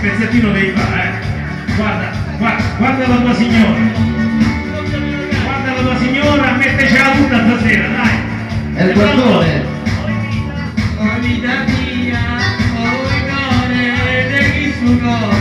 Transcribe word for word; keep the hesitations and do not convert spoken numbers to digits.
pezzettino devi fare, eh. Guarda, guarda, guarda la tua signora. Guarda la tua signora, mettecela tutta stasera, dai. È il guardone. Oh vita mia, oh cuore, di chi su